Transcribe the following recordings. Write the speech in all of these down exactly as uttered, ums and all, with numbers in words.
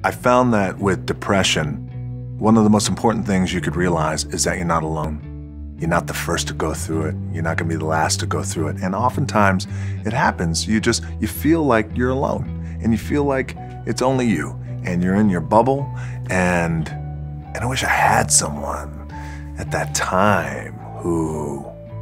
I found that with depression, one of the most important things you could realize is that you're not alone. You're not the first to go through it. You're not gonna be the last to go through it. And oftentimes it happens. You just, you feel like you're alone and you feel like it's only you and you're in your bubble. And, and I wish I had someone at that time who,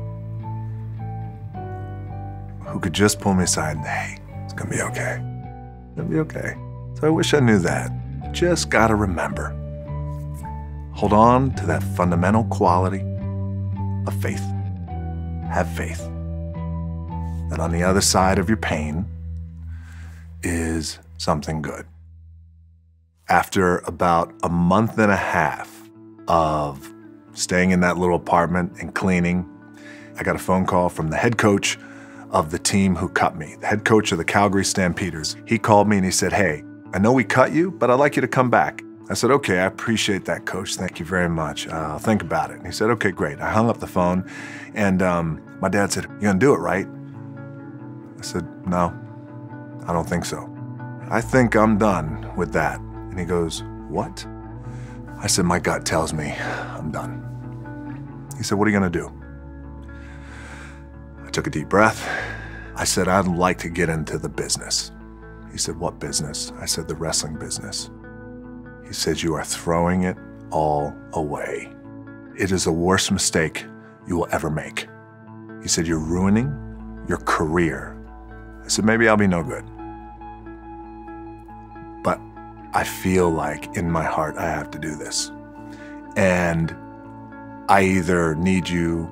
who could just pull me aside and, hey, it's gonna be okay. It's gonna be okay. So I wish I knew that. Just gotta remember. Hold on to that fundamental quality of faith. Have faith that on the other side of your pain is something good. After about a month and a half of staying in that little apartment and cleaning, I got a phone call from the head coach of the team who cut me, the head coach of the Calgary Stampeders. He called me and he said, hey, I know we cut you, but I'd like you to come back. I said, okay, I appreciate that, coach. Thank you very much. Uh, I'll think about it. And he said, okay, great. I hung up the phone and um, my dad said, you gonna do it, right? I said, no, I don't think so. I think I'm done with that. And he goes, what? I said, my gut tells me I'm done. He said, what are you gonna do? I took a deep breath. I said, I'd like to get into the business. He said, what business? I said, the wrestling business. He said, you are throwing it all away. It is the worst mistake you will ever make. He said, you're ruining your career. I said, maybe I'll be no good. But I feel like in my heart I have to do this. And I either need you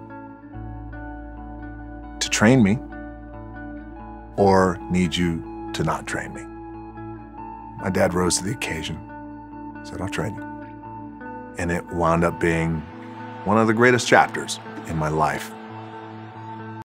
to train me or need you to not train me. My dad rose to the occasion. He said, I'll train you. And it wound up being one of the greatest chapters in my life.